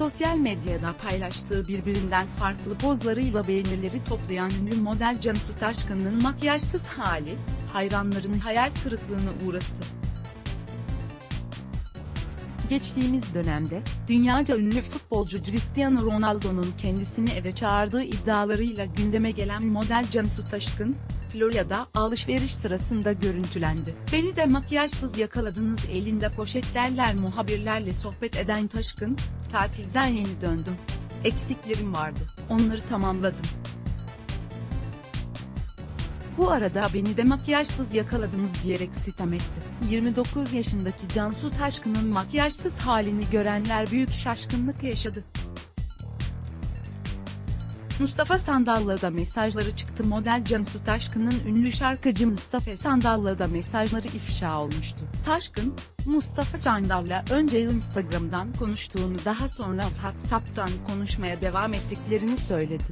Sosyal medyada paylaştığı birbirinden farklı pozlarıyla beğenileri toplayan ünlü model Cansu Taşkın'ın makyajsız hali, hayranlarını hayal kırıklığına uğrattı. Geçtiğimiz dönemde, dünyaca ünlü futbolcu Cristiano Ronaldo'nun kendisini eve çağırdığı iddialarıyla gündeme gelen model Cansu Taşkın, Florya'da alışveriş sırasında görüntülendi. "Beni de makyajsız yakaladınız" elinde poşetlerle muhabirlerle sohbet eden Taşkın, "Tatilden yeni döndüm. Eksiklerim vardı, onları tamamladım. Bu arada beni de makyajsız yakaladınız" diyerek sitem etti. 29 yaşındaki Cansu Taşkın'ın makyajsız halini görenler büyük şaşkınlık yaşadı. Mustafa Sandal'la da mesajları çıktı. Model Cansu Taşkın'ın ünlü şarkıcı Mustafa Sandal'la da mesajları ifşa olmuştu. Taşkın, Mustafa Sandal'la önce Instagram'dan konuştuğunu, daha sonra WhatsApp'tan konuşmaya devam ettiklerini söyledi.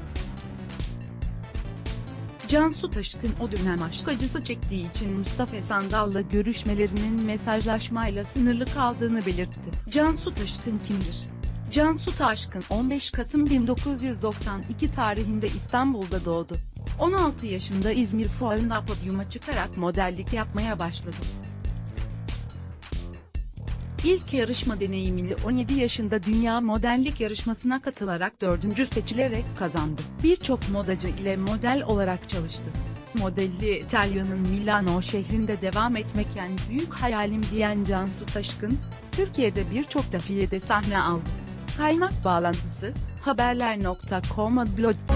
Cansu Taşkın o dönem aşk acısı çektiği için Mustafa Sandal'la görüşmelerinin mesajlaşmayla sınırlı kaldığını belirtti. Cansu Taşkın kimdir? Cansu Taşkın 15 Kasım 1992 tarihinde İstanbul'da doğdu. 16 yaşında İzmir Fuarı'nda podyuma çıkarak modellik yapmaya başladı. İlk yarışma deneyimini 17 yaşında dünya modellik yarışmasına katılarak 4. seçilerek kazandı. Birçok modacı ile model olarak çalıştı. Modelliğe İtalya'nın Milano şehrinde devam etmek en büyük hayalim diyen Cansu Taşkın, Türkiye'de birçok defilede sahne aldı. Kaynak bağlantısı, haberler.com blog